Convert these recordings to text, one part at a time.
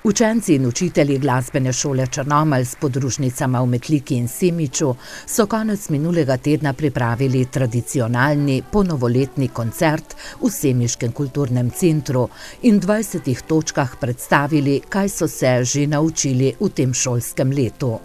Učenci in učitelji glasbene šole Črnomelj s podružnicama v Metliki in Semiču so konec minulega tedna pripravili tradicionalni ponovoletni koncert v Semiškem kulturnem centru in v 20 točkah predstavili, kaj so se že naučili v tem šolskem letu.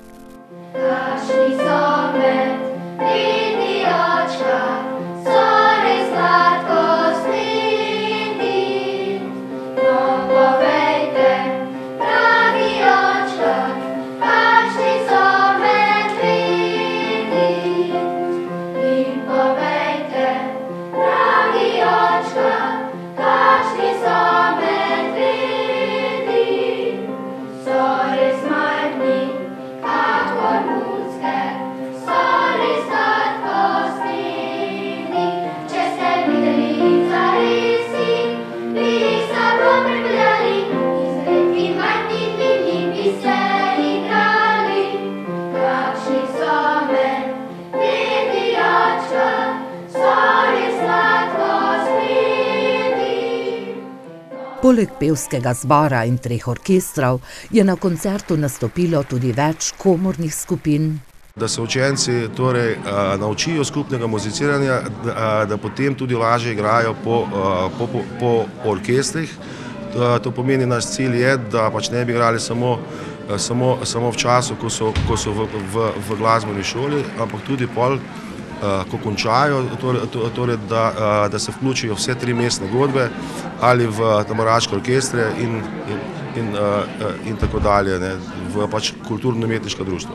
Poleg pevskega zbora in 3 orkestrov je na koncertu nastopilo tudi več komornih skupin. Da se učenci naučijo skupnega muziciranja, da potem tudi lažje igrajo po orkestrih. To pomeni, naš cilj je, da pač ne bi igrali samo v času, ko so v glasbeni šoli, ampak tudi pol, ko končajo, da se vključijo vse 3 mestne godbe ali v tamburaške orkestre in tako dalje, v pač kulturno-umetniška društva.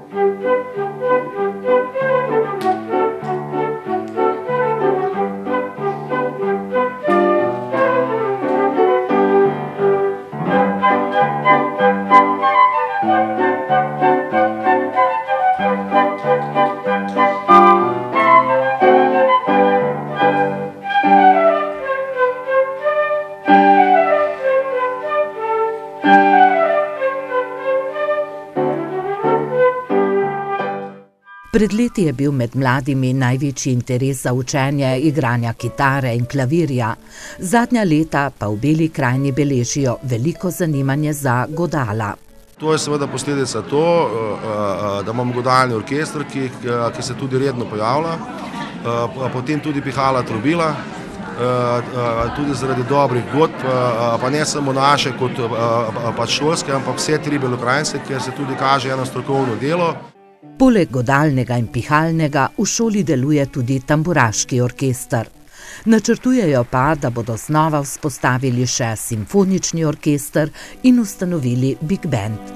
Pred leti je bil med mladimi največji interes za učenje igranja kitare in klavirja. Zadnja leta pa v Beli krajini beležijo veliko zanimanje za godala. To je seveda posledica to, da imamo godalni orkester, ki se tudi redno pojavlja, potem tudi pihala trobila, tudi zaradi dobrih godb, pa ne samo naše kot pač šolske, ampak vse 3 belokrajinske, ker se tudi kaže eno strokovno delo. Poleg godalnega in pihalnega v šoli deluje tudi tamburaški orkester. Načrtujejo pa, da bodo znova vzpostavili še simfonični orkester in ustanovili big band.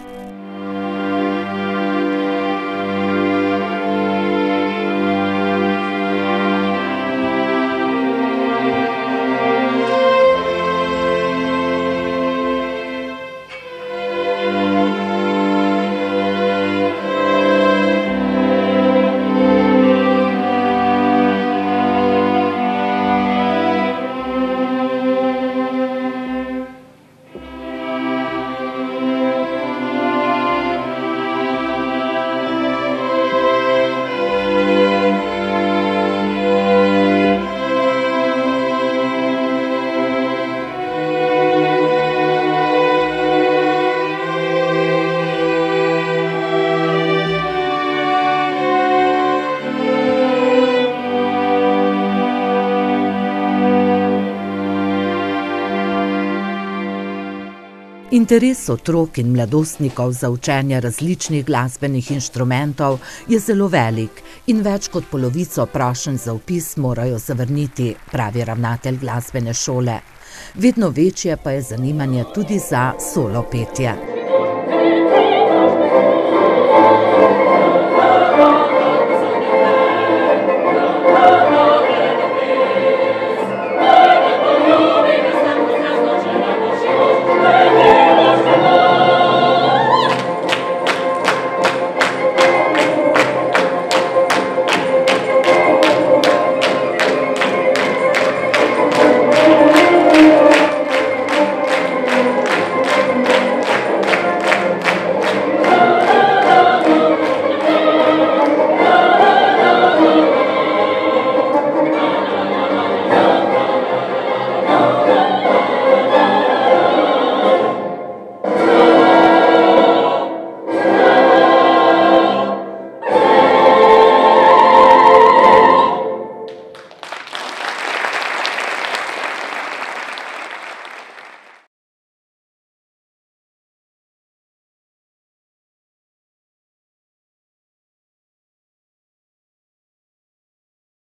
Interes otrok in mladostnikov za učenje različnih glasbenih inštrumentov je zelo velik in več kot polovico prošenj za vpis morajo zavrniti, pravi ravnatelj glasbene šole. Vedno večje pa je zanimanje tudi za solo petje.